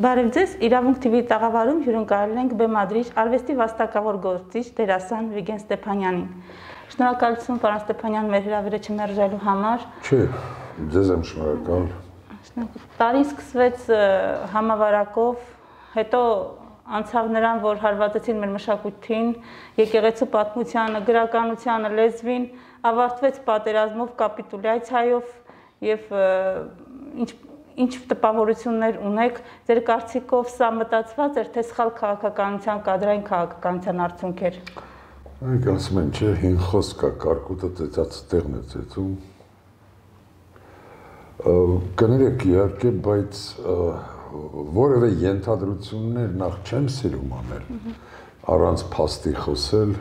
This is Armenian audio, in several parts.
Բարև ձեզ, իրավունք TV տաղավարում հյուրընկալել ենք բեմադրիչ, արվեստի վաստակավոր գործիչ դերասան Վիգեն Ստեփանյանին։ Շնորհակալություն, պարոն Ստեփանյան, մեր հրավերը չմերժելու համար։ Չէ, ձեզ եմ շնորհակալ։ Տարին սկսվեց համավարակով, հետո անցավ նրան, որ հարվածեցին մեր մշակույթին, եկեղեցու պատմությանը, գրականությանը, լեզվին, ավարտվեց պատերազմով, կապիտուլյացիայով եւ ինչ տպավորություններ ունեք, ձեր կարծիքով սա մտածված էր, թե սխալ քաղաքականության, կադրային քաղաքականության արդյունք էր։ Մենք ասում են, չէ, հին խոսք կա, կարկուտը ծեծած տեղն է ծեծում։ Կներեք, իհարկե, բայց որևէ ենթադրություններ նախ չեմ սիրում անել, առանց փաստի խոսել,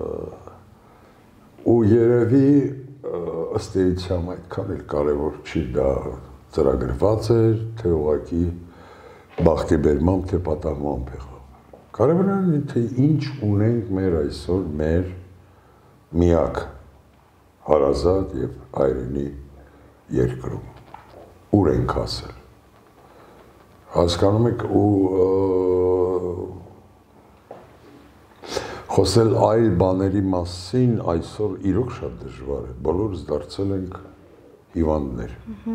ու երևի ըստ էության այդքան էլ կարևոր չի դա ծրագրված էր, թե ուղղակի բախտի բերմամբ, թե պատահմամբ եղավ։ Կարևորն է, թե ինչ ունենք մեր այսօր մեր միակ հարազատ եւ հայրենի երկրում։ Ուր ենք հասել։ Հասկանում եք, ու խոսել այլ բաների մասին այսօր իրոք շատ դժվար է։ Բոլորս դարձել ենք հիվանդներ։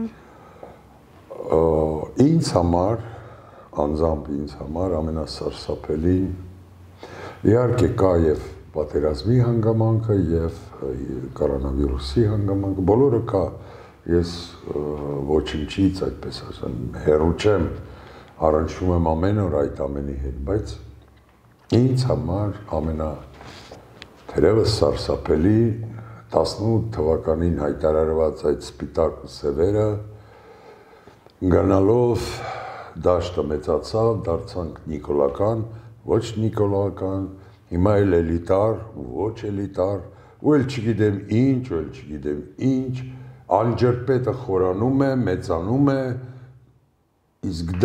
Ինձ համար, անձամբ ինձ համար ամենասարսափելին իհարկե կա եւ պատերազմի հանգամանքը եւ կորոնավիրուսի հանգամանքը, բոլորը կա, ես ոչինչից այդպես ասեմ, հեռու չեմ, առնչվում եմ ամեն օր այդ ամենի հետ, բայց ինձ համար թերևս սարսափելի 18 թվականին հայտարարված այդ սպիտակ ու սևերը գնալով դաշտը մեծացավ, դարձանք նիկոլական, ոչ նիկոլական, հիմա էլ էլիտար, ոչ էլիտար, ու էլ չգիտեմ ինչ, ու էլ չգիտեմ ինչ, անջրպետը խորանում է, մեծանում է, իսկ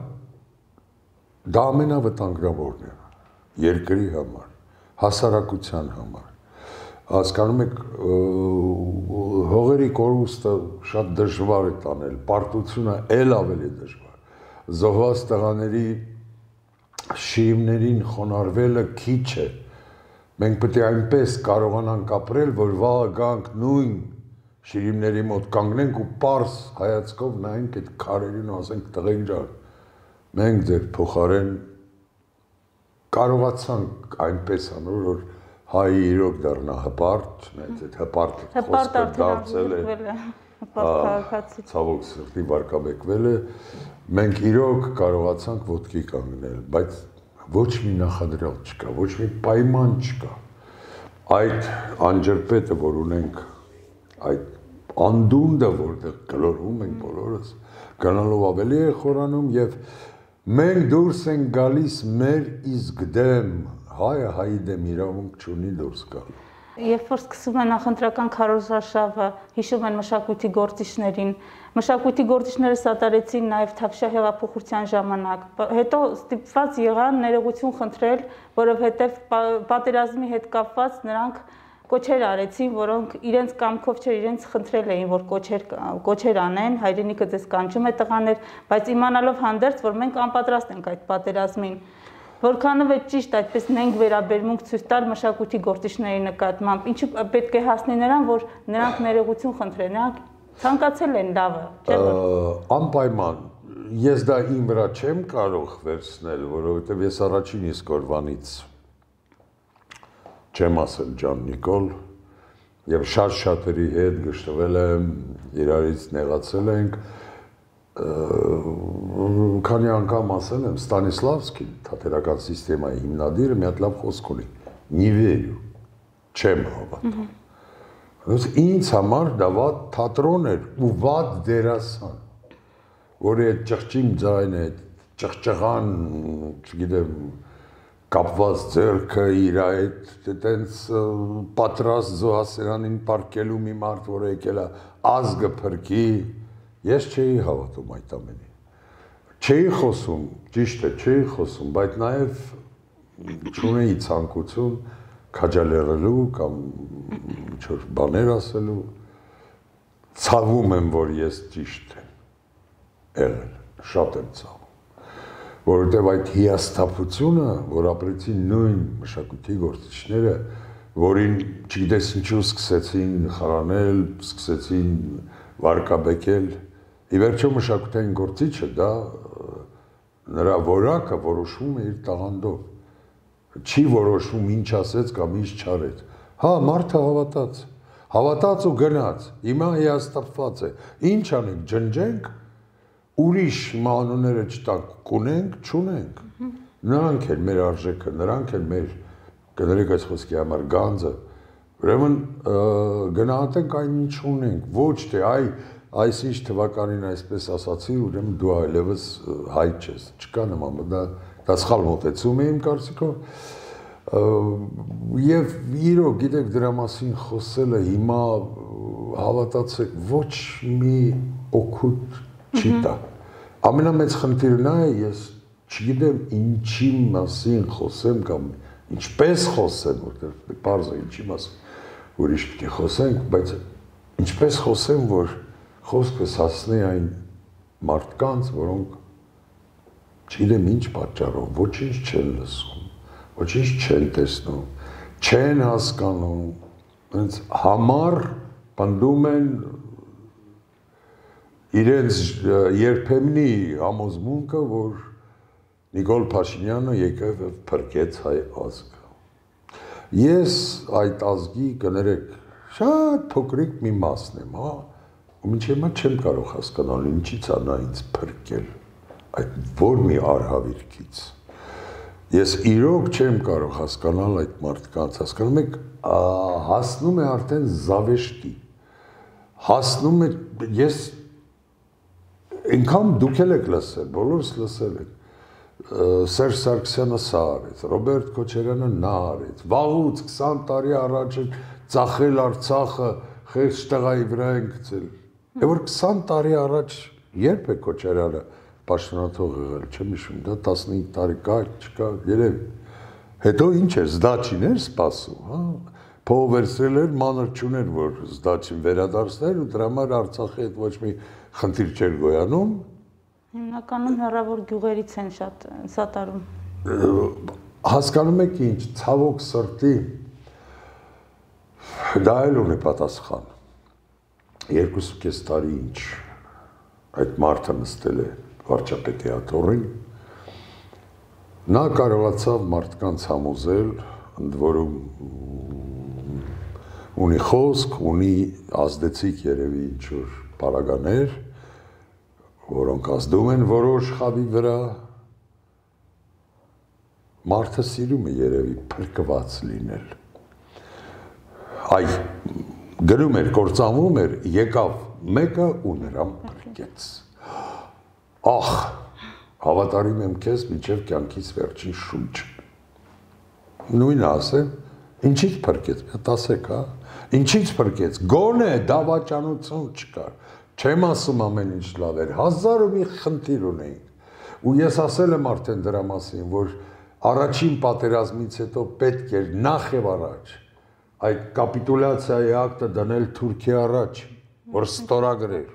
դա ամենավտանգավորն է երկրի համար, հասարակության համար։ Հասկանում եք, հողերի կորուստը շատ դժվար է տանել, պարտությունը էլ ավելի դժվար, զոհված տղաների շիրիմներին խոնարհվելը քիչ է, մենք պետք է այնպես կարողանանք ապրել, որ վաղը գանք նույն շիրիմների մոտ կանգնենք ու պարզ հայացքով նայենք այդ քարերին ու ասենք տղեկ ջան, մենք ձեր փոխարեն կարողացանք այնպես անել, որ հայ իրոք դառնա հպարտ, այդ հպարտ խոսքը դարձել է, ցավոք սրտի վարկաբեկվել է, մենք իրոք կարողացանք ոտքի կանգնել, բայց ոչ մի նախադրյալ չկա, ոչ մի պայման չկա, այդ անջրպետը, որ ունենք, այդ անդունդը, որտեղ գլորվում ենք բոլորս, գնալով ավելի է խորանում և մենք դուրս ենք գալիս մեր իսկ դեմ, հայը հայի դեմ իրավունք չունի դուրս գալ։ Երբ որ սկսում է նախընտրական քարոզարշավը, հիշում են մշակույթի գործիչներին, մշակույթի գործիչները սատարեցին նաև Թավշյա հեղափոխության ժամանակ, հետո ստիպված եղան ներողություն խնդրել, որովհետև պատերազմի հետ կապված նրանք կոչեր արեցին, որոնք իրենց կամքով չէր, իրենց խնդրել էին, որ կոչեր անեն, հայրենիքը ձեզ կանչում է տղաներ, բայց իմանալով հանդերձ, որ մենք անպատրաստ ենք այդ պատերազմին, որքանով է ճիշտ այդպես նենք վերաբերմունք ցույց տալ մշակույթի գործիչների նկատմամբ, ինչու պետք է հասնի նրան, որ նրանք ներողություն խնդրեն, նրանք ցանկացել են լավը, չէ՞ որ։ Անպայման, ես դա իմ վրա չեմ կարող վերցնել, որովհետև ես առաջին իսկ օրվանից չեմ ասել Ջան Նիկոլ, եւ շատ-շատերի հետ գշտվել եմ, իրարից նեղացել ենք, քանի անգամ ասել եմ, Ստանիսլավսկին, թատերական սիստեմայի հիմնադիրը մի հատ լավ խոսք ունի, «Не верю», չեմ հավատում։ Ինձ համար դա վատ թատրոն էր ու վատ դերասան, որի այդ ճղճիմ ձայնը, այդ ճղճղան, չգիտեմ, կապված ձեռքը իր այդ տենց պատրաստ զոհասերանին պառկելու մի մարդ, որ եկել է ազգը փրկի, ես չէի հավատում այդ ամենին։ Չէի խոսում, ճիշտ է, չէի խոսում, բայց նաև չունեի ցանկություն քաջալերելու կամ ինչ-որ բաներ ասելու, ցավում եմ, որ ես ճիշտ եմ եղել, շատ եմ ցավում։ որովհետև այդ հիասթափությունը, որ ապրեցին նույն մշակույթի գործիչները, որին չգիտես ինչու սկսեցին խառանել, սկսեցին վարկաբեկել, ի վերջո մշակութային գործիչը դա նրա որակը որոշվում է իր տաղանդով, չի որոշվում ինչ ասեց կամ ինչ չարեց, հա մարդը հավատաց ու գնաց, հիմա հիասթափված է, ինչ անենք, ջնջենք, ուրիշ հիմա անունները չտանք, կունենք, չունենք, նրանք են մեր արժեքը, նրանք են մեր, կներեք այս խոսքի համար գանձը, ուրեմն գնահատենք այն ինչ ունենք, ոչ թե այսինչ թվականին այսպես ասացի, ուրեմն դու այլևս հայ չես, չկա նման, դա սխալ մոտեցում է իմ կարծիքով, և իրոք գիտեք դրա մասին խոսելը հիմա հավատացեք ոչ մի օգուտ չի տա։ Ամենամեծ խնդիրն է, ես չգիտեմ ինչի մասին խոսեմ կամ ինչպես խոսեմ, որտեղ պարզ է ինչի մասին ուրիշ պիտի խոսենք, բայց ինչպես խոսեմ, որ խոսքս հասնի այն մարդկանց, որոնք չգիտեմ ինչ պատճառով, ոչինչ չեն լսում, ոչինչ չեն տեսնում, չեն հասկանում, հենց համառ պնդում են իրենց երբեմնի համոզմունքը, որ Նիկոլ Փաշինյանը եկավ և փրկեց հայ ազգը։ Ես այդ ազգի կներեք շատ փոքրիկ մի մասն եմ, հա, ու մինչև հիմա չեմ կարող հասկանալ ինչից է նա ինձ փրկել, այդ որ մի արհավիրքից։ Ես իրոք չեմ կարող հասկանալ այդ մարդկանց, հասկանում եք, հասնում է արդեն զավեշտի, հասնում է, ես այնքան դուք էլ եք լսել, բոլորս լսել եք, Սերժ Սարգսյանը սա արեց, Ռոբերտ Քոչարյանը նա արեց, վաղուց 20 տարի առաջ ծախել Արցախը խեղճ տղայի վրա են գցել, որ 20 տարի առաջ երբ է Քոչարյանը պաշտոնաթող եղել, չեմ հիշում, դա 15 տարի կա, չկա, երևի, հետո ինչ էր, զդաչին էր սպասում, հա, փող վերցրել էր, մանր չուներ, որ զդաչին վերադարձներ ու դրա համար Արցախի հետ ոչ մի խնդիր չէր գոյանում, հիմնականում հեռավոր գյուղերից են շատ սատարում։ Հասկանում եք ինչ, ցավոք սրտի, դա էլ ունի պատասխան, 2.5 տարի ինչ, այդ մարդը նստել է վարչապետի աթոռին, նա կարողացավ մարդկանց համոզել, ընդ որում ունի խոսք, ունի ազդեցիկ երևի ինչ-որ պարագաներ, որոնք ազդում են որոշ խավի վրա, մարդը սիրում է երևի փրկված լինել, այ գրում էր, կործանվում էր, եկավ մեկը ու նրան փրկեց, ախ, հավատարիմ եմ քեզ մինչև կյանքիս վերջին շունչ, նույնը ասեմ, ինչից փրկեց, ասեք, հա, ինչից փրկեց, գոնե դավաճանություն չկար, չեմ ասում ամեն ինչ լավ էր, 1000 ու մի խնդիր ունեինք, ու ես ասել եմ արդեն դրա մասին, որ առաջին պատերազմից հետո պետք էր նախ եւ առաջ այդ կապիտուլյացիայի ակտը դնել Թուրքիա առաջ, որ ստորագրեր,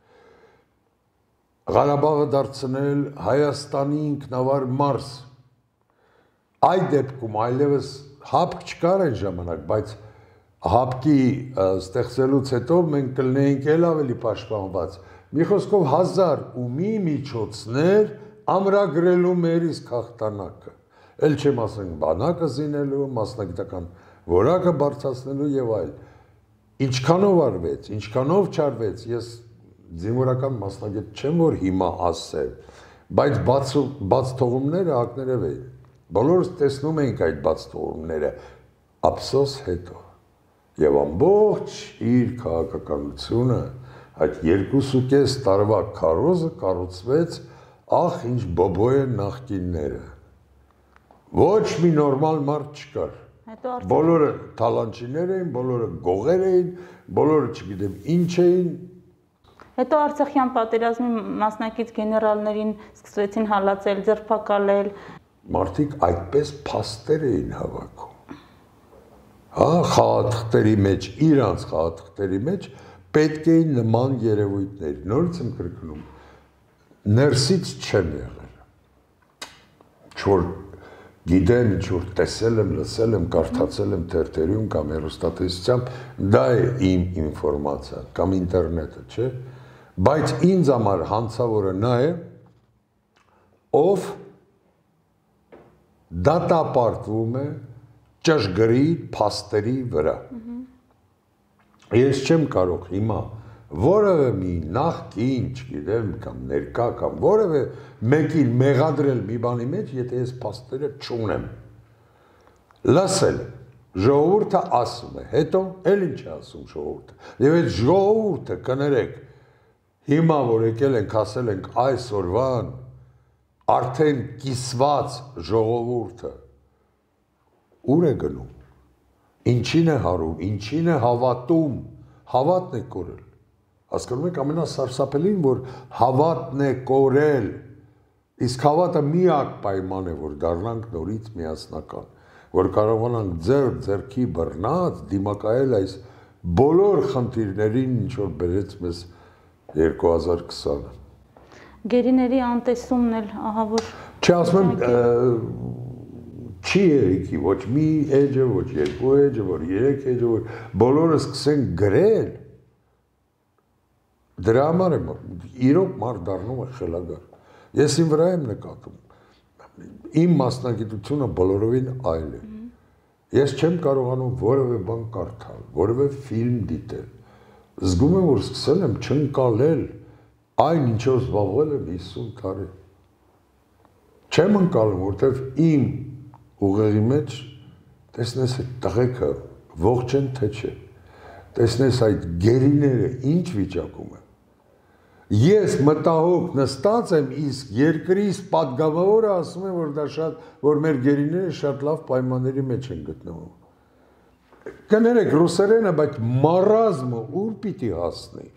Ղարաբաղը դարձնել Հայաստանի ինքնավար մարզ, այդ դեպքում այլևս հապկ չկար այն ժամանակ, բայց հապկի ստեղծելուց հետո մենք կլինեինք էլ ավելի պաշտպանված, մի խոսքով 1000 ու մի միջոցներ ամրագրելու մեր իսկ հաղթանակը, էլ չեմ ասենք բանակը զինելու, մասնագիտական որակը բարձրացնելու եւ այլ, ինչքանով արվեց, ինչքանով չարվեց, ես զինվորական մասնագետ չեմ, որ հիմա ասեմ, բայց բաց թողումները ակներև էին, բոլորս տեսնում էինք այդ բաց թողումները, ափսոս հետո, եւ ամբողջ իր քաղաքականությունը այդ 2.5 տարվա քարոզը կառուցվեց, ախ ինչ բոբո են նախկինները, ոչ մի նորմալ մարդ չկար, բոլորը թալանչիներ էին, բոլորը գողեր էին, բոլորը չգիտեմ ինչ էին, Հետո Արցախյան պատերազմի մասնակից գեներալներին սկսվեցին հալածել, ձերբակալել։ Մարդիկ այդպես փաստեր էին հավաքում։ Հա, խաղաթղթերի մեջ, իրանց խաղաթղթերի մեջ պետք էին նման երևույթներ։ Նորից եմ կրկնում, ներսից չեն եղել։ ինչ-որ գիտեմ, ինչ-որ տեսել եմ, լսել եմ, կարդացել եմ թերթերում կամ հեռուստատեսությամբ, դա է իմ ինֆորմացիան կամ ինտերնետը, չէ՞։ Բայց ինձ համար հանցավորը նա է, ով դատապարտվում է ճշգրիտ փաստերի վրա։ Ես չեմ կարող հիմա որևէ մի նախկին, չգիտեմ, կամ ներկա կամ որևէ մեկին մեղադրել մի բանի մեջ, եթե ես փաստերը չունեմ։ Լսել, ժողովուրդը ասում է, հետո էլ ինչ է ասում ժողովուրդը։ Եվ այդ ժողովուրդը կներեք, հիմա որ եկել ենք, ասել ենք այսօրվան, արդեն կիսված ժողովուրդը ուր է գնում, ինչին է հարում, ինչին է հավատում, հավատն է կորել։ Հասկանում եք ամենասարսափելին, որ հավատն է կորել, իսկ հավատը միակ պայման է, որ դառնանք նորից միասնական, որ կարողանանք ձեռքի բռնած դիմակայել այս բոլոր խնդիրներին, ինչ որ բերեց մեզ 2020-ը։ Գերիների անտեսումն էլ ահա որ Չի ասում եմ չի երիքի, ոչ մի էջը, ոչ երկու էջը, որ երեք էջը, որ բոլորը սկսեն գրել, դրա համար եմ, իրոք մարդ դառնում է խելագար։ Ես իմ վրա եմ նկատում, իմ մասնագիտությունը բոլորովին այլ է։ Ես չեմ կարողանում որևէ բան կարդալ, որևէ ֆիլմ դիտել, զգում եմ, որ սկսել եմ չընկալել այն, ինչով զբաղվել եմ 50 տարի։ Չեմ ընկալում, որովհետև իմ ուղեղի մեջ տեսնես այդ տղեկը ողջ են թե չէ, տեսնես այդ գերիները ինչ վիճակում են։ Ես մտահոգ նստած եմ, իսկ երկրիս պատգամավորը ասում է, որ մեր գերիները շատ լավ պայմանների մեջ են գտնվում։ Կներեք ռուսերենը, բայց մարազմը ուր պիտի հասնի։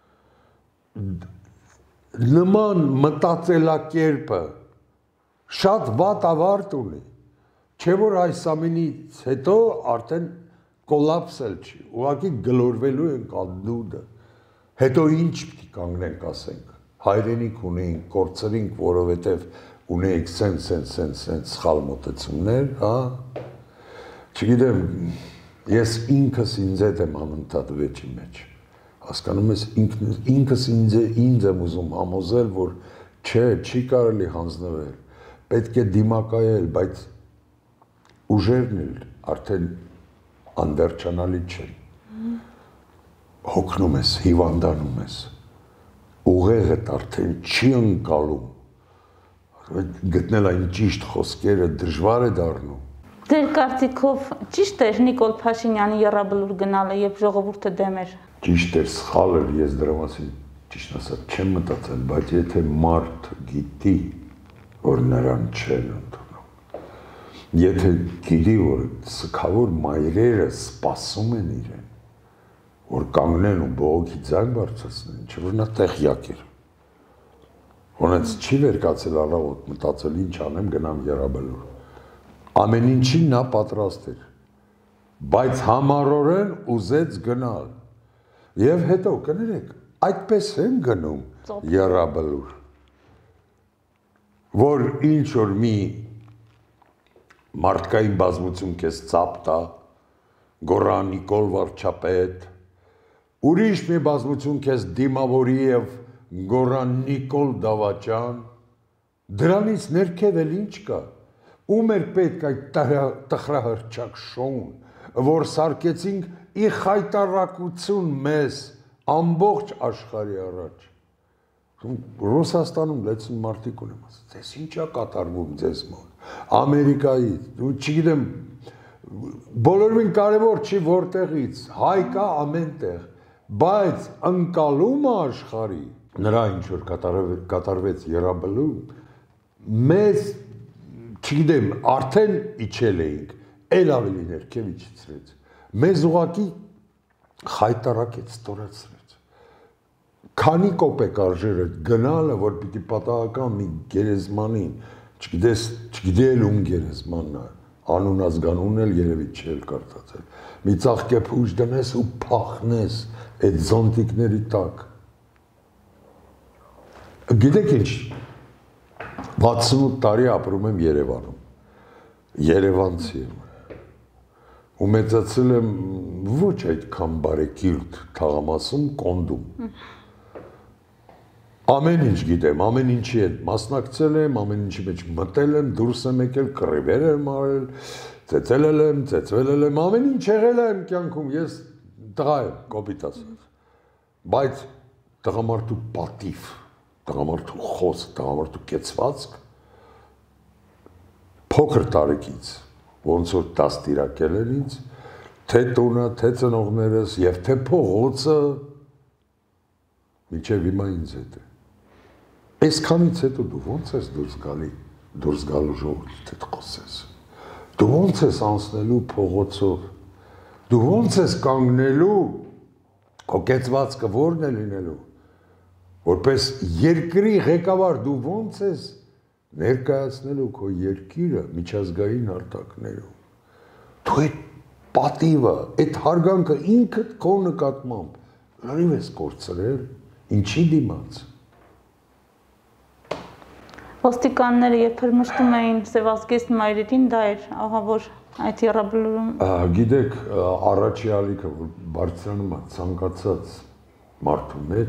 Նման մտածելակերպը շատ վատ ավարտ ունի, չէ որ այս ամենից հետո արդեն կոլապսել չի, ուղղակի գլորվելու ենք անդուդը, հետո ինչ պիտի կանգնենք ասենք, հայրենիք ունեինք, կորցրինք, որովհետև ունեինք սենց սխալ մոտեցումներ, չգիտեմ, ես ինքս ինձ հետ եմ անընդհատ վեճի մեջ, հասկանում ես, ինքս ինձ եմ ուզում համոզել, որ չէ, չի կարելի հանձնվել, պետք է դիմակայել, բայց ուժերն էլ արդեն անվերջանալի չեն, հոգնում ես, հիվանդանում ես, ուղեղդ արդեն չի ընկալում, գտնել այն ճիշտ խոսքերը դժվար է դառնում։ Ձեր կարծիքով ճիշտ էր Նիկոլ Փաշինյանի եռաբլուր գնալը, երբ ժողովուրդը դեմ էր։ Ճիշտ էր, սխալ էր, ես դրա մասին ճիշտ ասած չեմ մտածել, բայց եթե մարդ գիտի, որ նրան չեն ընդունում, եթե գիտի, որ սգավոր մայրերը սպասում են իրեն, որ կանգնեն ու բողոքի ձայն բարձրացնեն, չէ որ նա տեղյակ էր։ Ոնց չի վերկացել առավոտ մտածել ինչ անեմ գնամ եռաբլուր։ Ամեն ինչին նա պատրաստ էր, բայց համառորեն ուզեց գնալ։ Եվ հետո կներեք, այդպես են գնում եռաբլուր, որ ինչ որ մի մարդկային բազմություն քեզ ծափ տա, գոռա Նիկոլ վարչապետ, ուրիշ մի բազմություն քեզ դիմավորի եւ գոռա Նիկոլ Դավաճան, դրանից ներքև էլ ինչ կա, ում էր պետք այդ տխրահրճակ շոուն, որ սարքեցինք ի խայտարակություն մեզ ամբողջ աշխարհի առաջ։ Ռուսաստանում լեցուն մարդիկ ունեմ ասած, ձեզ ինչա կատարվում ձեզ մոտ, Ամերիկայից, չգիտեմ, բոլորին կարևոր չի որտեղից, հայ կա ամեն տեղ, բայց ընկալումը աշխարհի, նրա ինչ որ կատարվեց եռաբլում, մեզ, չգիտեմ, արդեն իջել էինք, էլ ավելի ներքև իջեցրեց, մեզ ուղղակի խայտարակեց, ստորացրեց, քանի կոպեկ արժեր այդ գնալը, որ պիտի պատահական մի գերեզմանին, չգիտի էլ ում գերեզմանն է, անուն ազգանունն էլ երևի չի էլ կարդացել, մի ծաղկե փուշ դնես ու փախնես այդ զոնտիկների տակ։ Գիտեք ինչ, 68 տարի ապրում եմ Երևանում։ Երևանցի եմ։ Ու մեծացել եմ ոչ այդքան բարեկիրթ թաղամասում Կոնդում։ Ամեն ինչ գիտեմ, ամեն ինչի հետ մասնակցել եմ, ամեն ինչի մեջ մտել եմ, դուրս եմ եկել, կռիվեր եմ արել, ծեծել եմ, ծեծվել եմ, ամեն ինչ եղել եմ կյանքում, ես տղա եմ, կոպիտ ասած։ Բայց տղամարդու պատիվ, տղամարդու խոսք, տղամարդու կեցվածք փոքր տարիքից ոնց որ դաստիարակել են ինձ, թե տունը, թե ծնողներս եւ թե փողոցը մինչեւ հիմա ինձ հետ է։ Այսքանից հետո դու ոնց ես դուրս գալու ժողովրդի հետ խոսես։ Դու ոնց ես անցնելու փողոցով։ Դու ոնց ես կանգնելու, քո կեցվածքը որն է լինելու։ Որպես երկրի ղեկավար դու ոնց ես ներկայացնելու քո երկիրը միջազգային արտակներում։ Դու այդ պատիվը, այդ հարգանքը ինքդ քո նկատմամբ լրիվ ես կորցրել, ինչի դիմաց։ Ոստիկանները երբեր մշտում էին սևազգեստ մայրերին, դա էր ահավոր այդ երաբլուրում։ Գիտեք, առաջի ալիքը, որ բարձրանում է ցանկացած մարդու մեջ,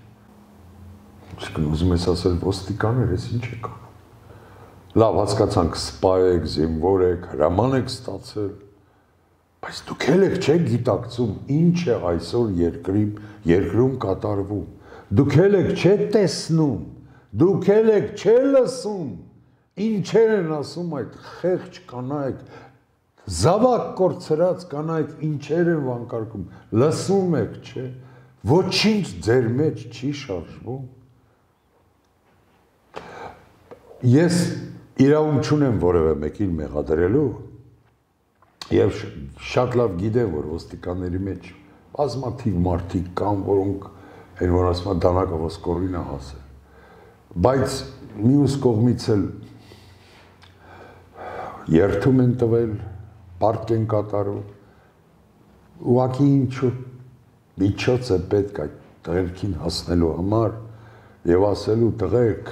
ուզում ես ասել ոստիկաններ, ես ինչ եք անում։ Լավ, հասկացանք, սպա եք, զինվոր եք, հրաման եք ստացել, բայց դուք եք չեք գիտակցում, ինչ է այսօր երկրում կատարվում, դուք եք չեք տեսնում, դուք եք չեք լսում, ինչեր են ասում այդ խեղճ կանայք, զավակ կորցրած կանայք ինչեր են վանկարկում, լսում եք, չէ, ոչինչ ձեր մեջ չի շարժվում։ Ես իրավունք չունեմ որևէ մեկին մեղադրելու եւ շատ լավ գիտեմ, որ ոստիկանների մեջ բազմաթիվ մարդիկ կան, որոնք այն որ ասում են դանակը ոսկորին է հասել։ Բայց մյուս կողմից էլ երթում են տվել, պարտք են կատարում, ուղղակի ինչու միջոց է պետք այդ տղերքին հասնելու համար եւ ասելու տղերք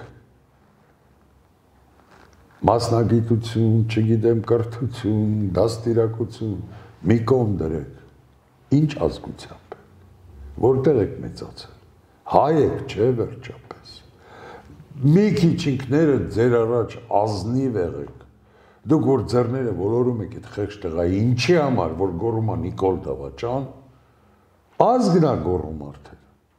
մասնագիտություն, չգիտեմ, կրթություն, դաստիարակություն, մի կողմ դրեք, ինչ ազգությամբ, որտեղ եք մեծացել, հայ եք, չէ վերջապես, մի քիչ ինքները ձեր առաջ ազնիվ եղեք, դուք որ ձեռները ոլորում եք այդ խեղճ տղայի, ինչի համար, որ գոռում է Նիկոլ Դավաճան, ազգն է գոռում արդեն,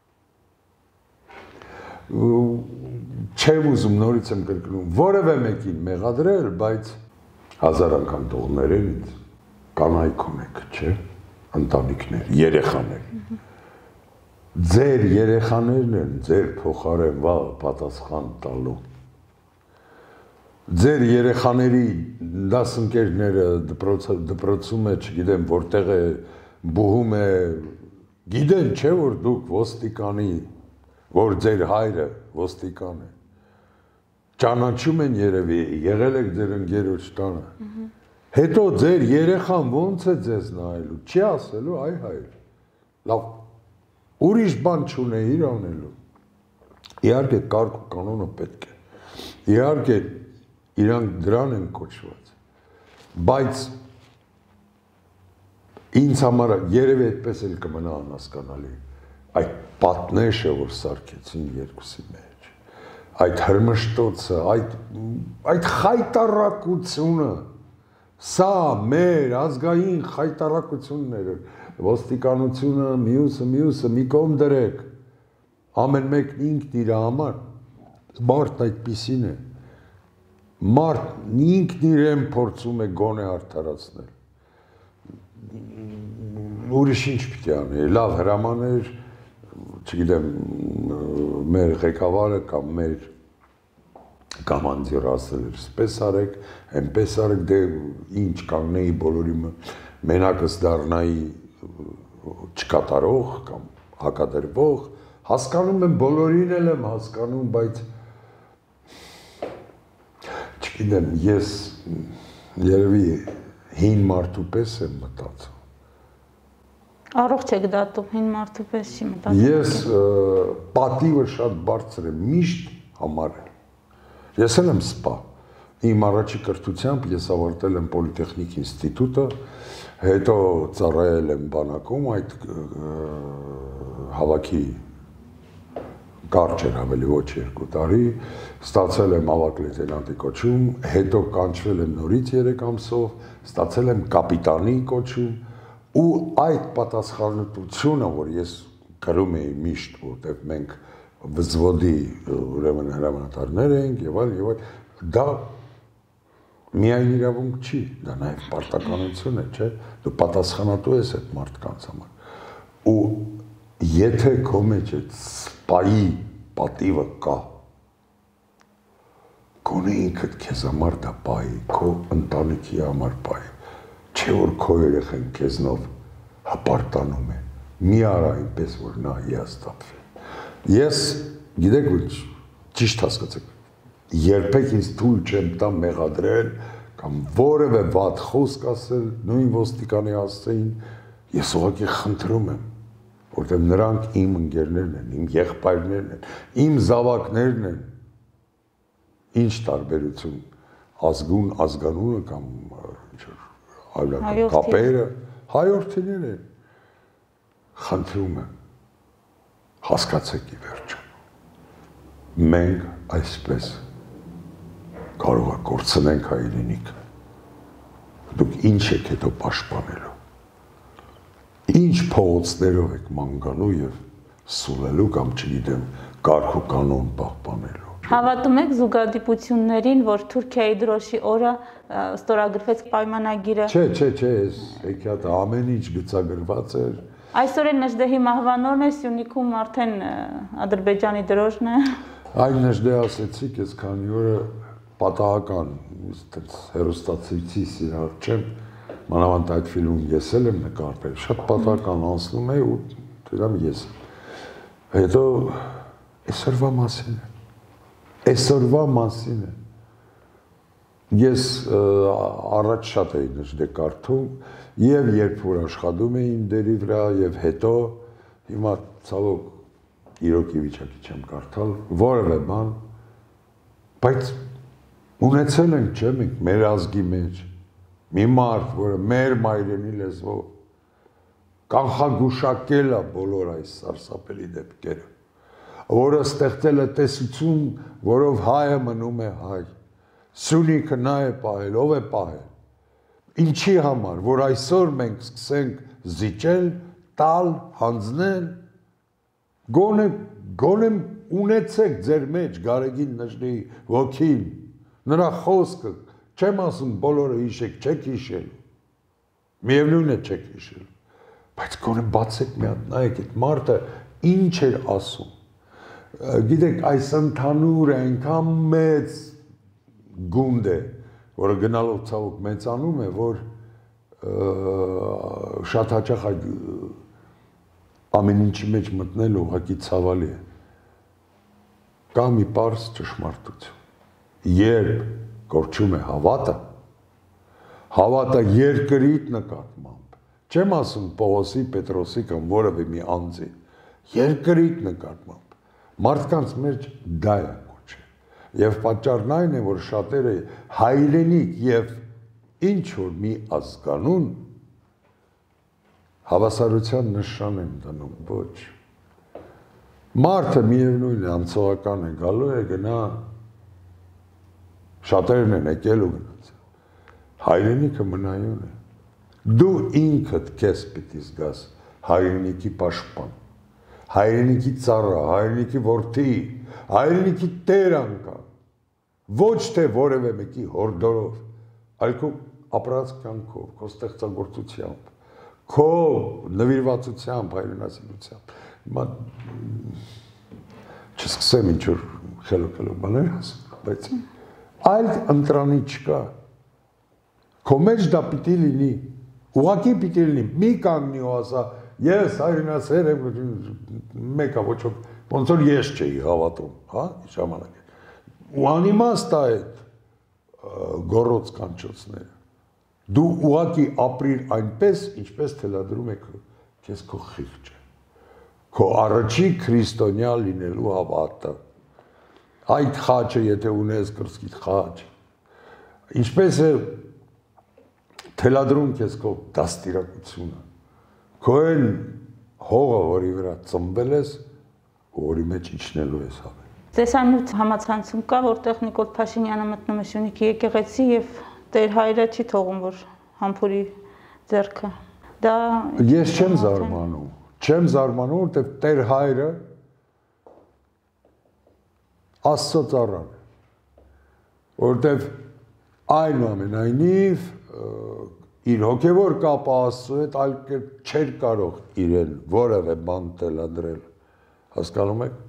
չեմ ուզում նորից եմ կրկնում, որևէ մեկին մեղադրել, բայց հազար անգամ թողներել ինձ, կանայք ունեք, չէ, ընտանիքներ, երեխաներ, ձեր երեխաներն են, ձեր փոխարեն վաղ պատասխան տալու, ձեր երեխաների դասընկերները դպրոցում է, չգիտեմ, որտեղ է, բուհում է, գիտեն, չէ, որ դուք ոստիկանի, որ ձեր հայրը ոստիկան է, ճանաչում են երևի, եղել եք ձեր ընկերոջ տանը, հետո ձեր երեխան ոնց է ձեզ նայելու, չի ասելու, այ հայր, լավ, ուրիշ բան չունեիր անելու, իհարկե կարգ ու կանոնը պետք է, իհարկե իրանք դրան են կոչված, բայց ինձ համար երևի այդպես էլ կմնա անհասկանալի, այդ պատնեշը, որ սարքեցին երկուսի մեջ, այդ հրմշտոցը, այդ խայտառակությունը, սա մեր ազգային խայտառակություններ, ոստիկանությունը, մյուսը, մի կողմ դրեք, ամեն մեկն ինքն իր համար, մարդն այդպիսին է, մարդն ինքն իրեն փորձում է գոնե արդարացնել, ուրիշ ինչ պիտի անի, լավ հրամաներ, չգիտեմ, մեր ղեկավարը կամ մեր կամանդիրը ասել էր, սպես արեք, այնպես արեք, դե ինչ կանգնեի բոլորի մենակս դառնայի չկատարող կամ հակադրվող, հասկանում եմ, բոլորին էլ եմ հասկանում, բայց չգիտեմ, ես երևի հին մարդու պես եմ մտածում։ Առողջ եք դատում, հին մարդու պես չի մտածում։ Ես պատիվը շատ բարձր եմ միշտ համարել։ Ես էլ եմ սպա։ Իմ առաջի կրթությամբ ես ավարտել եմ Պոլիտեխնիկ ինստիտուտը, հետո ծառայել եմ բանակում, այդ հավաքի կարճ էր ավելի ոչ 2 տարի, ստացել եմ ավագ լեյտենանտի կոչում, հետո կանչվել եմ նորից 3 ամսով, ստացել եմ կապիտանի կոչում ու այդ պատասխանատվությունը, որ ես կրում էի միշտ, որտեղ մենք վզվոդի ուրեմն հրամանատարներ ենք եւ այլ, դա միայն իրավունք չի, դա նաեւ պարտականություն է, չէ՞, դու պատասխանատու ես այդ մարդկանց համար։ Ու եթե քո մեջ այդ սպայի պատիվը կա, գոնե ինքդ քեզ համար դա պայի, քո ընտանիքի համար պայի, չէ որ քո երեխան քեզնով հպարտանում է, մի արա այնպես որ նա հիասթափվի։ Ես գիտեք որ ճիշտ հասկացեք, երբեք ինձ թույլ չեմ տա մեղադրել կամ որևէ վատ խոսք ասել նույն ոստիկանի հասցեին, ես ուղղակի խնդրում եմ, որտեղ նրանք իմ ընկերներն են, իմ եղբայրներն են, իմ զավակներն են, ինչ տարբերություն ազգուն, ազգանունը կամ այլ կապերը, հայորդիներ են, խնդրում եմ, հասկացեք ի վերջո, մենք այսպես կարող է կորցնենք հայրենիքը, դուք ինչ եք հետո պաշտպանելու, ինչ փողոցներով եք ման գալու եւ սուլելու կամ չգիտեմ կարգ ու կանոն պահպանելու։ Հավատում եք զուգադիպություններին, որ Թուրքիայի դրոշի օրը ստորագրվեց պայմանագիրը։ Չէ, այս հեքիաթը ամեն ինչ գծագրված էր։ Այսօր էլ Նժդեհի մահվան օրն է, Սյունիքում արդեն Ադրբեջանի դրոշն է։ Այն Նժդե ասեցիք, ես քանի օրը պատահական հերոստացույցի սիրահար չեմ, մանավանդ այդ ֆիլմում ես էլ եմ նկարվել, շատ պատահական անցնում է ու դրամ ես։ Հետո այսօրվա մասին է։ Ես առաջ շատ էի Նժդե կարդում եւ երբ որ աշխատում էի իմ դերի վրա եւ հետո հիմա ցավոք իրոքի վիճակի չեմ կարդալ որևէ բան, բայց ունեցել ենք չէ՞ մենք մեր ազգի մեջ մի մարդ, որը մեր մայրենի լեզվով կանխագուշակել է բոլոր այս սարսափելի դեպքերը, որը ստեղծել է տեսություն, որով հայը մնում է հայ, Սյունիքը նա է պահել, ով է պահել, ինչի համար, որ այսօր մենք սկսենք զիջել, տալ, հանձնել, գոնե ունեցեք ձեր մեջ Գարեգին Նժդեի ոգին, նրա խոսքը, չեմ ասում բոլորը հիշեք, չեք հիշել, միևնույն է չեք հիշել, բայց գոնե բացեք մի հատ, նայեք այդ մարդը ինչ էր ասում, գիտեք այս ընդհանուր այնքան մեծ գունդ է, որը գնալով ցավոք մեծանում է, որ շատ հաճախ այդ ամեն ինչի մեջ մտնել ուղղակի ցավալի է։ Կա մի պարզ ճշմարտություն։ Երբ կորչում է հավատը երկրիտ նկատմամբ, չեմ ասում Պողոսի, Պետրոսի կամ որևէ մի անձի, երկրիտ նկատմամբ, մարդկանց մեջ դա է կոչել։ Եվ պատճառն այն է, որ շատերը հայրենիք եւ ինչ որ մի ազգանուն հավասարության նշան են դնում, ոչ։ Մարդը միևնույն է, անցողական է, գալու է, գնա, շատերն են եկել ու գնաց։ Հայրենիքը մնայուն է։ Դու ինքդ քեզ պիտի զգաս հայրենիքի պաշտպան, հայրենիքի ծառա, հայրենիքի որդի, հայրենիքի տեր անգամ, ոչ թե որևէ մեկի հորդորով, այլ քո ապրած կյանքով, քո ստեղծագործությամբ, քո նվիրվածությամբ, հայրենասիրությամբ։ Հիմա չսկսեմ ինչ-որ խելոք բաներ ասել, բայց այլ ընտրանի չկա։ Քո մեջ դա պիտի լինի, ուղղակի պիտի լինի, մի կանգնի ու ասա, ես հայրենասեր եմ, մեկը ոչ ոք, ոնց որ ես չէի հավատում, հա, ժամանակ է։ Ու անիմաստ է այդ գոռոց կանչոցները։ Դու ուղղակի ապրիր այնպես, ինչպես թելադրում է քեզ քո խիղճը, քո առաջի քրիստոնյա լինելու հավատը։ Այդ խաչը եթե ունես կրսկիդ խաչ։ Ինչպես է թելադրում քեզ քո դաստիարակությունը։ Քո այն հողը, որի վրա ծնվել ես, որի մեջ իջնելու ես հավել։ Տեսանյութ համացանցում կա, որտեղ Նիկոլ Փաշինյանը մտնում է Շյունիքի եկեղեցի եւ Տեր հայրը չի թողում, որ համբուրի ձեռքը։ Դա ես չեմ զարմանում, որտեղ Տեր հայրը Աստծո ծառան է, որտեղ այնուամենայնիվ իր հոգևոր կապը Աստծո հետ այլ կերպ չէր կարող իրեն որևէ բան տելադրել, հասկանում եք,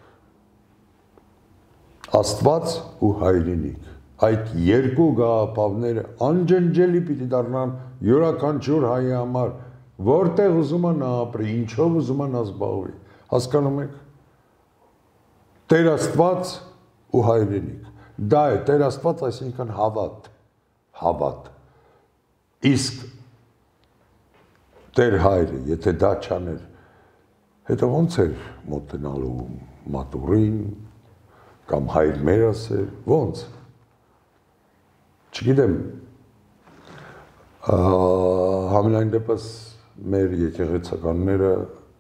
Աստված ու հայրենիք, այդ երկու գաղափարները անջնջելի պիտի դառնան յուրաքանչյուր հայի համար, որտեղ ուզում է նա ապրի, ինչով ուզում է նա զբաղվի, հասկանում եք, Տեր Աստված ու հայրենիք, դա է, Տեր Աստված այսինքն հավատ, իսկ Տեր հայրը, եթե դա չաներ, հետո ոնց էր մոտենալու մատուրին, կամ հայր մեր ասեր, ոնց, չգիտեմ, համենայն դեպս մեր եկեղեցականները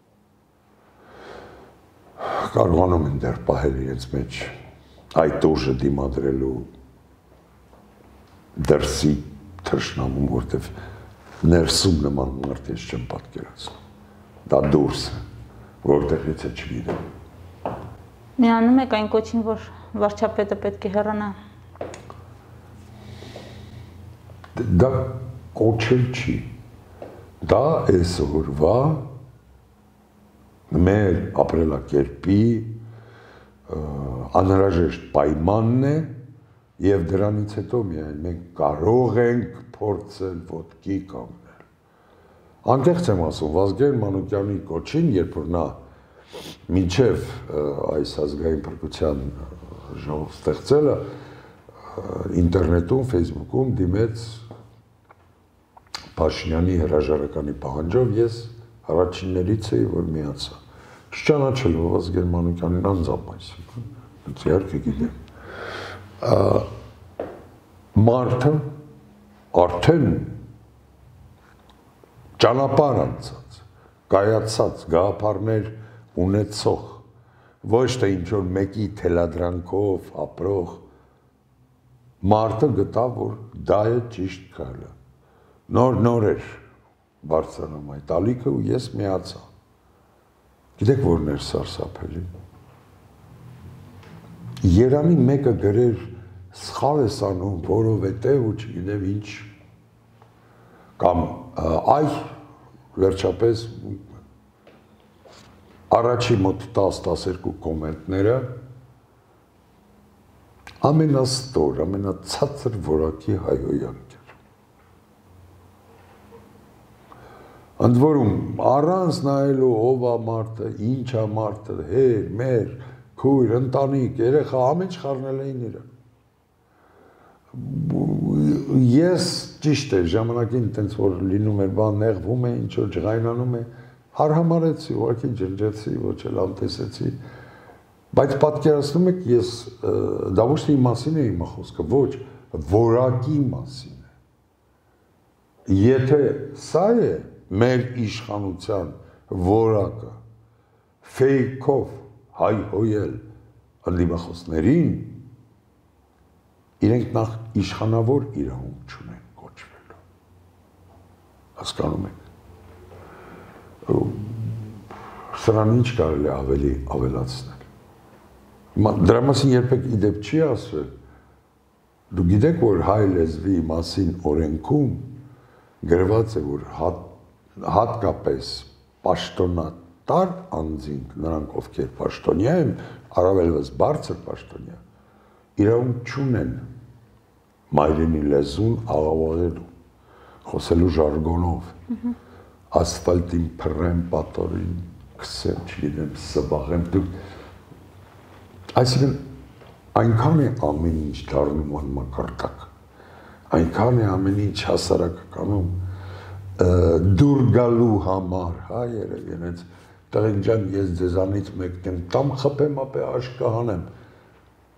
կարողանում են դեռ պահել իրենց մեջ այդ ուժը դիմադրելու դրսի թշնամուն, որտև ներսում նման մարդ ես չեմ պատկերացնում, դա դուրս է, որտեղից է չգիտեմ։ Միանում եք այն կոչին, որ վարչապետը պետք է հեռանա։ Դա կոչել չի, դա այսօրվա մեր ապրելակերպի անհրաժեշտ պայմանն է եւ դրանից հետո միայն մենք կարող ենք փորձել ոտքի կանգնել։ Անկեղծ եմ ասում, Վազգեն Մանուկյանի կոչին, երբ որ նա մինչև այս ազգային փրկության ժողով ստեղծելը ինտերնետում, Facebook-ում դիմեց Փաշինյանի հրաժարականի պահանջով, ես առաջիններից էի, որ միացա։ Չճանաչելով Վազգեն Մանուկյանին անձամբ այսինքն, հենց իհարկե գիտեմ։ Մարդը արդեն ճանապարհ անցած, կայացած գաղափարներ ունեցող, ոչ թե ինչ-որ մեկի թելադրանքով ապրող մարդը գտավ, որ դա է ճիշտ քայլը։ Նոր էր բարձրանում այդ ալիքը ու ես միացա։ Գիտեք որն էր սարսափելի։ Երանի մեկը գրեր սխալ ես անում, որովհետև ու չգիտեմ ինչ, կամ այ վերջապես առաջի մոտ 10-12 կոմենտները ամենաստոր, ամենացածր որակի հայհոյանք էր։ Ընդ որում առանց նայելու ով է մարդը, ինչ է մարդը, հեր, մեր, քույր, ընտանիք, երեխա, ամեն ինչ խառնել էին իրան։ Ես ճիշտ է, ժամանակին տենց որ լինում էր բան, նեղվում է, ինչ որ ջղայնանում է, հարհամարեցի, ուղղակի ջնջեցի, ոչ էլ անտեսեցի, բայց պատկերացնում եք, ես դա ոչ թե իմ մասին է իմ խոսքը, ոչ, որակի մասին է։ Եթե սա է մեր իշխանության որակը, ֆեյքով հայհոյել ընդդիմախոսներին, իրենք նախ իշխանավոր իրավունք չունեն կոչվելու։ Հասկանում եք։ Սրան ինչ կարելի ավելի ավելացնել։ Դրա մասին երբեք իդեպ չի ասվել։ Դու գիտեք, որ հայ լեզվի մասին օրենքում գրված է, որ հատկապես պաշտոնատար անձինք, նրանք ովքեր պաշտոնյա են, առավելևս բարձր պաշտոնյա, իրավունք չունեն մայրենի լեզուն աղավաղելու, խոսելու ժարգոնով, ասֆալտին փռեմ, պատորին քսեմ, չգիտեմ, սվաղեմ, այսինքն այնքան է ամեն ինչ դառնում անմակարդակ, այնքան է ամեն ինչ հասարակականում դուր գալու համար, հա երևի հենց տղեն ջան, ես ձեզանից մեկն եմ, տամ խփեմ, ապե աշկա հանեմ,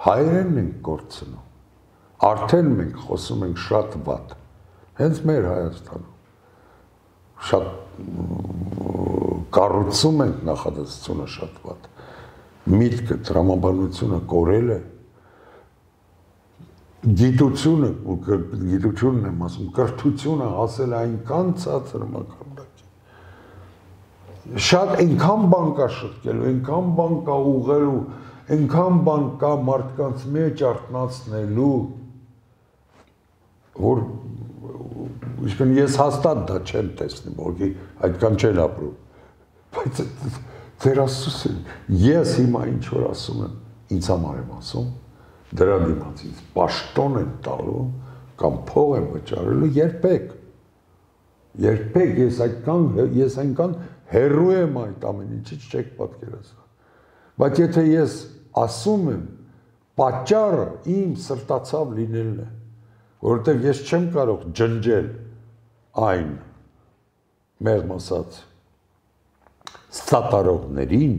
հայերենն ենք կորցնում։ Արդեն մենք խոսում ենք շատ վատ։ Հենց մեր Հայաստանում շատ կառուցում ենք նախադասությունը շատ վատ։ Միտքը, տրամաբանությունը կորել է։ Գիտությունն եմ ասում, կրթությունը հասել է այնքան ցածր մակարդակի։ Շատ այնքան բան կա շտկելու, այնքան բան կա ուղղելու, այնքան բան կա մարդկանց մեջ արթնացնելու, որ Իշքան ես հաստատ դա չեմ տեսնում, որքի այդքան չեն ապրում, բայց ձեր ասում ես հիմա ինչ-որ ասում եմ, ինձ համար եմ ասում, դրա դիմաց ինձ պաշտոն են տալու, կամ փող եմ վճարելու, երբեք ես այնքան հեռու եմ այդ ամեն ինչից չեք պատկերացնում, բայց եթե ես ասում եմ, պատճառը իմ սրտացավ լինելն է, որովհետև ես չեմ կարող ջնջել այն մեղմ ասած սատարողներին,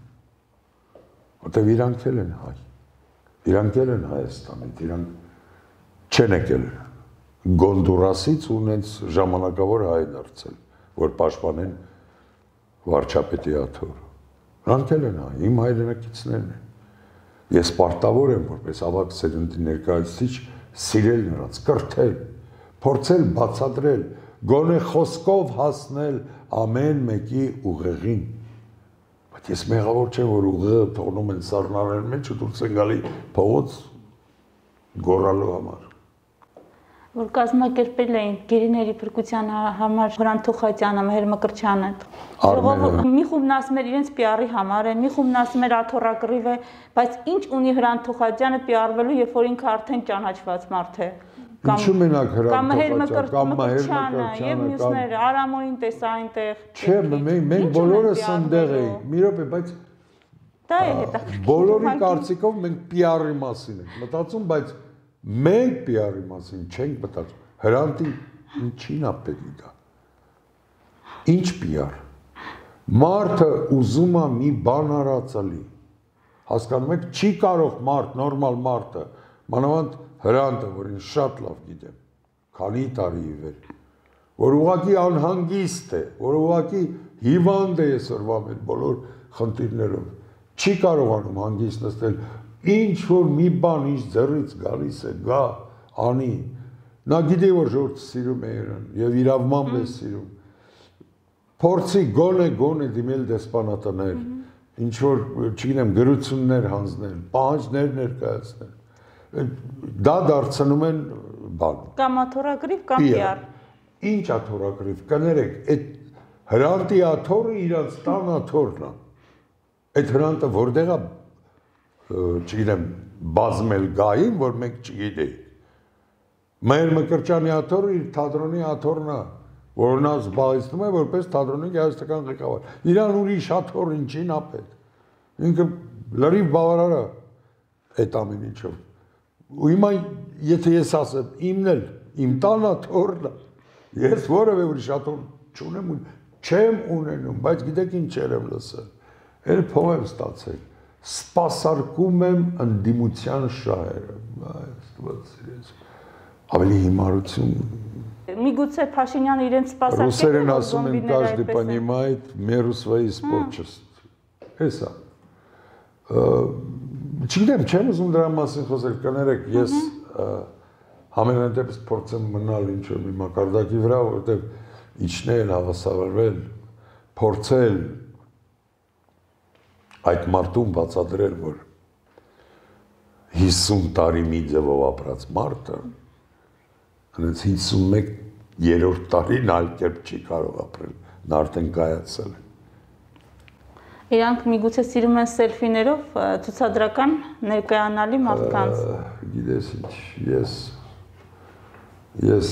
որովհետև իրանք էլ են հայ, իրանք էլ են Հայաստանից, իրանք չեն եկել Գոնդուրասից ու նենց ժամանակավոր հայ դարձել, որ պաշտպանեն վարչապետի աթոռը, նրանք էլ են հայ, իմ հայրենակիցներն են, ես պարտավոր եմ որպես ավագ սերնդի ներկայացուցիչ սիրել նրանց, կրթել, փորձել բացատրել, գոնե խոսքով հասնել ամեն մեկի ուղեղին, բայց ես մեղավոր չեմ, որ ուղեղը թողնում են սառնարան մեջ ու դուրս են գալի փողոց գոռալու համար։ Որ կազմակերպել էին գերիների փրկության համար Հրանտ Թուխատյանը, Մհեր Մկրտչյանը։ Մի խումբն ասում էր իրենց PR-ի համար է, մի խումբն ասում էր աթոռակռիվ է, բայց ինչ ունի Հրանտ Թուխատյանը PR-վելու, երբ որ ինքը արդեն ճանաչված մարդ է։ Ինչու մենակ Կամ Մհեր Հրանտ Մկրտչյանը եւ մյուսները Արամոին տես այնտեղ։ Չէ, մենք բոլորս այնտեղ էինք։ Մի րոպե, բայց դա է հետաքրքիր։ Բոլորի կարծիքով մենք PR-ի մասին ենք մտածում, բայց մենք PR-ի մասին չենք մտածում։ Հրանտի ինչին է պետք դա։ Ինչ PR։ Մարդը ուզում է մի բան արածալի։ Հասկանում եք, չի կարող մարդ, նորմալ մարդը, մանավանդ Հրանտը, որ ինձ շատ լավ գիտեմ, քանի տարի ի վեր, որ ուղղակի անհանգիստ է, որ ուղղակի հիվանդ է այսօրվա մեր բոլոր խնդիրներով, չի կարողանում հանգիստ նստել, ինչ որ մի բան ինչ ձեռից գալիս է, գա, անի, նա գիտի, որ ժողովուրդը սիրում է իրեն եւ իրավմամբ է սիրում, փորձի գոնե դիմել դեսպանատներ, ինչ որ, չգիտեմ, գրություններ հանձնել, պահանջներ ներկայացնել, դա դարձնում են բան։ Կամ աթոռակռիվ, կամ PR։ Ինչ աթոռակռիվ, կներեք, այդ Հրանտի աթոռը իրանց տան աթոռն է։ Այդ Հրանտը որտեղ է, չգիտեմ, բազմել գային, որ մենք չգիտեինք։ Մհեր Մկրտչյանի աթոռը իր թատրոնի աթոռն է, որ նա զբաղեցնում է որպես թատրոնի գեղեցկական ղեկավար։ Իրան ուրիշ աթոռ ինչին է պետք։ Ինքը լրիվ բավարար է այդ ամեն ինչով։ Ու հիմա եթե ես ասեմ, իմն էլ, իմ տան աթոռն է, ես որևէ ուրիշ աթոռ չունեմ, չեմ ունենում, բայց գիտեք ինչ եմ լսել, էլ փող եմ ստացել, սպասարկում եմ ընդդիմության շահերը, ավելի հիմարություն։ Միգուցե Փաշինյանը իրենց սպասարկել է, Ռուսերեն ասում են каждый понимает меру своей испорченности։ Հեսա։ Չգիտեմ, չեմ ուզում դրա մասին խոսել, կներեք, ես համենայնդեպս փորձեմ մնալ ինչ-որ մի մակարդակի վրա, որովհետև իջնել, հավասարվել, փորձել այդ մարդուն բացատրել, որ 50 տարի մի ձևով ապրած մարդը, հենց 51-րդ տարին այլ կերպ չի կարող ապրել, նա արդեն կայացել է։ Իրանք միգուցե սիրում են սելֆիներով ցուցադրական ներկայանալի մարդկանց։ Գիտես ինչ, ես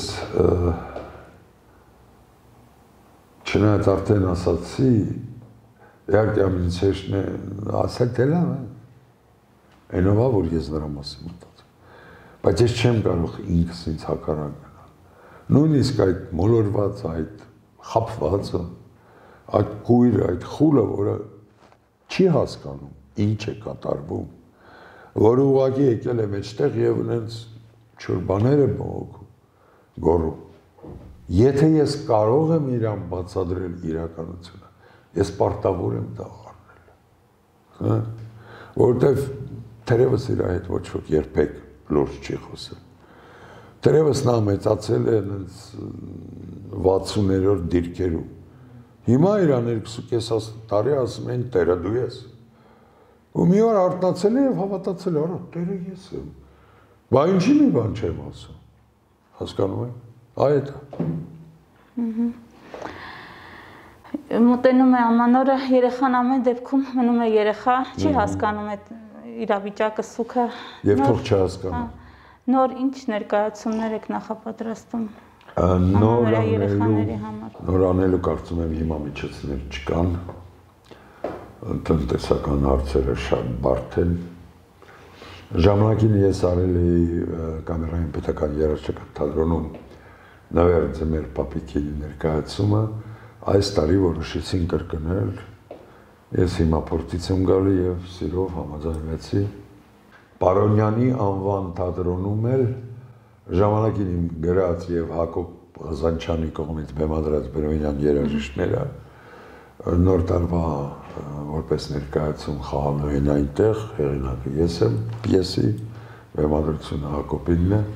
չնայած արդեն ասացի, իհարկե ամենից հեշտն է ասել թե լավ է, այնով է, որ ես նրա մասին մտածում, բայց ես չեմ կարող ինքս ինձ հակառակ գնալ, նույնիսկ այդ մոլորված, այդ խաբվածը, այդ կույրը, այդ խուլը, որը չի հասկանում ինչ է կատարվում, որը ուղղակի եկել է մեջտեղ եւ ունենց չոր բաներ է գոռում։ Եթե ես կարող եմ իրան բացատրել իրականությունը, ես պարտավոր եմ դա առնել։ Որովհետեւ թերևս իր հետ ոչ ոք երբեք լուրջ չի խոսել։ Թերևս նա մեծացել է 60-երորդ դիրքերում։ Հիմա իրան 2.5 տարի ասում են տերը դու ես։ Ու մի օր արթնացել է եւ հավատացել, արա տերը ես եմ։ Բա ինչի մի բան չեմ ասում։ Հասկանում եք։ Այդ է։ Մոտենում է ամանորը, երեխան ամեն դեպքում մնում է երեխա, չի հասկանում այդ իրավիճակը, սուքը։ Եվ թող չհասկանա։ Նոր ինչ ներկայացումներ եք նախապատրաստում։ Նոր անելու կարծում եմ հիմա միջոցներ չկան։ Տնտեսական հարցերը շատ բարդ են։ Ժամանակին ես արել էի կամերային պետական երաժշտական թատրոնում նվեր ձմեր պապիկի ներկայացումը, այս տարի որոշեցին կրկնել։ Ես հիմա փորձից եմ գալի եւ սիրով համաձայնվեցի։ Պարոնյանի անվան թատրոնում էլ ժամանակին իմ գրած եւ Հակոբ Ղազանչյանի կողմից բեմադրած Բերովինյան երաժիշտները նոր տարվա որպես ներկայացում խաղալու են այնտեղ, հեղինակը ես եմ պիեսի, բեմադրությունը Հակոբինն է։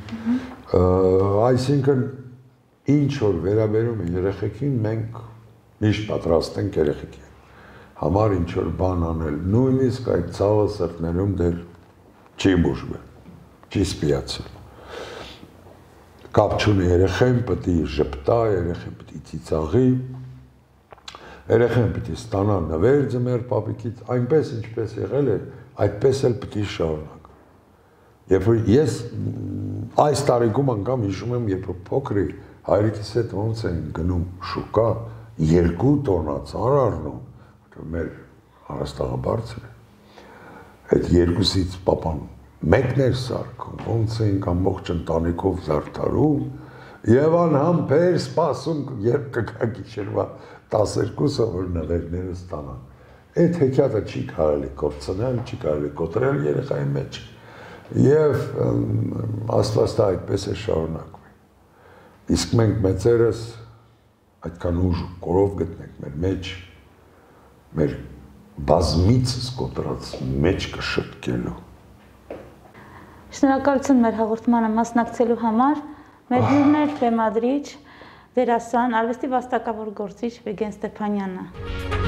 Այսինքն ինչ որ վերաբերում է երեխեքին, մենք միշտ պատրաստ ենք երեխեքի համար ինչ որ բան անել, նույնիսկ այդ ցավը սրտներում դեռ չի բուժվել, չի սպիացել։ Կապ չունի երեխեն պետք է ժպտա, երեխեն պետք է ծիծաղի, երեխեն պետք է ստանա նվեր ձմեր պապիկից, այնպես ինչպես եղել է, այդպես էլ պետք է շարունակի։ Երբ որ ես այս տարիքում անգամ հիշում եմ, երբ որ փոքր էի, հայրիկիս հետ ոնց են գնում շուկա, 2 տոննա ծառ առնում, մեր հարստաղը բարձր է։ Այդ 2-ից պապան մեկն էր սարքում, ոնց էինք ամբողջ ընտանիքով զարդարում եւ անհամբեր սպասում, երբ կգա գիշերվա 12-ը, որ նվերները ստանան։ Այդ հեքիաթը չի կարելի կորցնել, չի կարելի կոտրել երեխայի մեջ եւ Աստված դա այդպես է շարունակվում։ Իսկ մենք մեծերս այդքան ուժ կորով գտնենք մեր մեջ, մեր բազմիցս կոտրած մեջ կշտկելու։ Շնորհակալություն մեր հաղորդմանը մասնակցելու համար։ Մեր հյուրն էր բեմադրիչ, դերասան, արվեստի վաստակավոր գործիչ Վիգեն Ստեփանյանը։